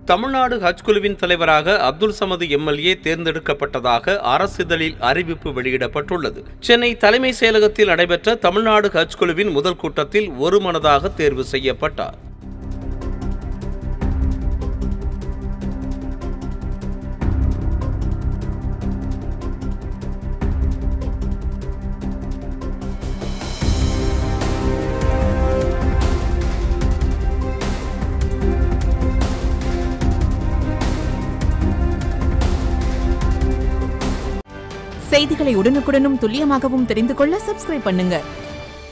தமிழ்நாடு ஹஜ் குழுவின் தலைவராக அப்துல் சமது எம்எல்ஏ தேர்ந்தெடுக்கப்பட்டதாக அரசிதழில் அறிவிப்பு வெளியிடப்பட்டுள்ளது. சென்னை தலைமை செயலகத்தில் நடைபெற்ற தமிழ்நாடு ஹஜ் குழுவின் முதல் கூட்டத்தில் ஒருமனதாக தேர்வு செய்யப்பட்டார். செய்திகளை உடனுக்குடனும் துல்லியமாகவும் தெரிந்து கொள்ள சப்ஸ்கிரைப் பண்ணுங்க.